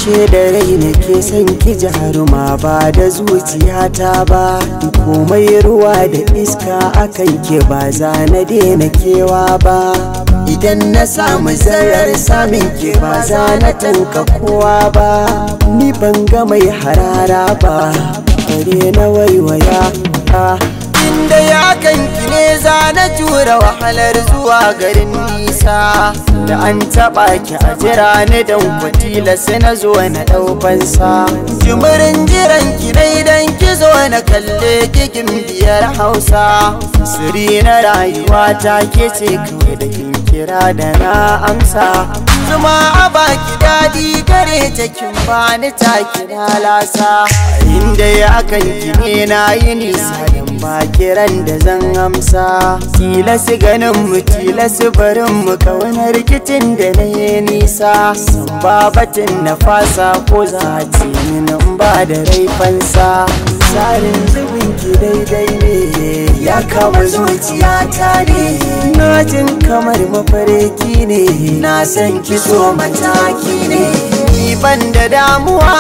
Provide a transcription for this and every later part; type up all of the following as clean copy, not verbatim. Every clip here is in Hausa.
ce da rai nake son ki jaruma ba da zuciyata ba, komai ruwa da iska akan ke ba za na daina kewa ba. Idan na samu zarar samin ke ba za na tanka kowa ba, ni ban ga mai harara ba bare na waiwaya. Inda ya kanki ne za na jura wahalar zuwa garin nisa, da an taɓa ki a jira ni don kwatila sai na zo na ɗaufansa. Jimirin jiran ki dai don ki zo na kalle kikin biyar Hausa, siri na rayuwa ta ke ce kawai da kin kira da na amsa. Zuma a baki daɗi gare ta kin bani ta kira lasa, inda ya kanki ne na yi nisa ba kiran da zan amsa. Tilasu ganin mu tilasu barin mu kawana rikicin da na yi nisa, san ba batun na fasa ko za a ce min ba da raifansa. Tsarin zubin ki daidai ne ya kama zuciyata ne, na jin kamar mafarki ne, na san ki so mataki ne. Ni ban da damuwa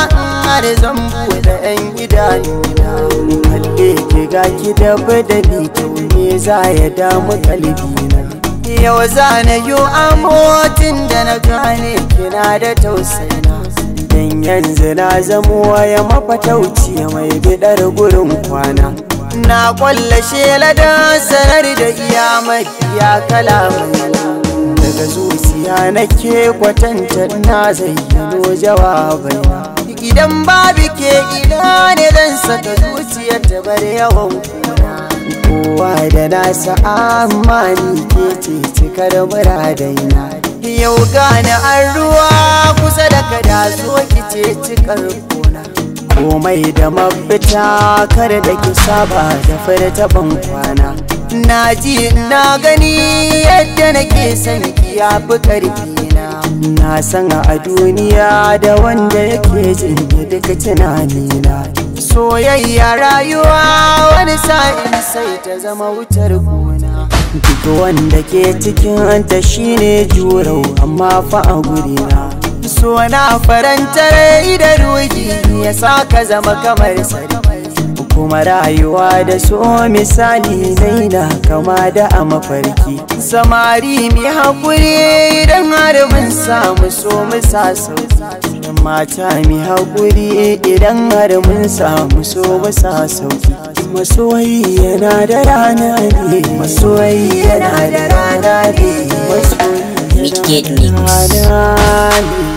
har zan buɗe 'yan idanuna, kalle ki ga ki da badali to me za ya damu kalbina. Yau za na yi amotin da na gane kina da tausayina, dan yanzu na zamo waya mafatauci mai bidar gurin kwana. Na kwallashe ladan sanar da iyamai ya kalamai, daga zuciya nake kwatanta na zayyano jawabaina. Idan babu ke ina ne zan saka zuciyar ta bar yawan kuna. Kowa da nasa amma ni ke ce cikar muradaina. Yau gane an ruwa kusa da kada zo ki ce cikar kona. Komai da mafita kar da ki saba da furta ban kwana. Na ji na gani yadda nake son ki yafi karfina, na san a duniya da wanda yake jin duka tunanina. Soyayya rayuwa wani sa'in sai ta zama wutar gona, duk wanda ke cikin ta shine jurau amma fa a gurina. So na faranta rai da ruhi ya sa ka zama kamar sarki, kuma rayuwa da so misali naina kama da a mafarki. Samari mi haƙuri idan har mun samu so mu sa sauki, mata mi haƙuri idan har mun samu so mu sa sauki. Masoyi yana da rana ne, masoyi yana da rana ne, masoyi yana da rana ne.